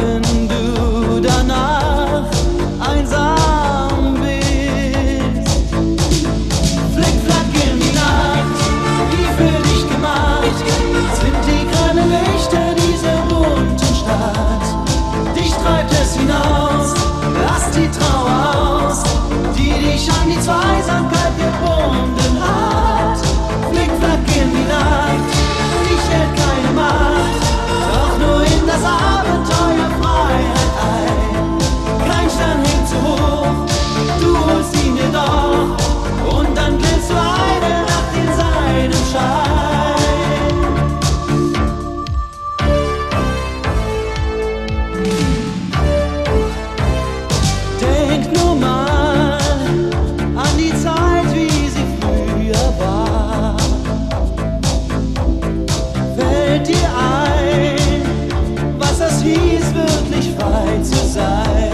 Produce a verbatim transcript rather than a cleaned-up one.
wenn du danach einsam bist. Flickflack in die Nacht, wie für dich gemacht, sind die grellen Lichter dieser bunten Stadt. Dich treibt es hinaus, lass die Trauer aus, die dich an die Zweisamkeit gebunden hat. Flickflack in die Nacht, dich hält keine Macht, doch nur in das Abenteuer Freiheit ein. Kein Stern hängt zu hoch, du holst ihn dir doch, und dann glänzt du eine Nacht in seinem Schein. Denk nur mal an die Zeit, wie sie früher war. Fällt dir ein, was das hieß, wirklich frei zu sein?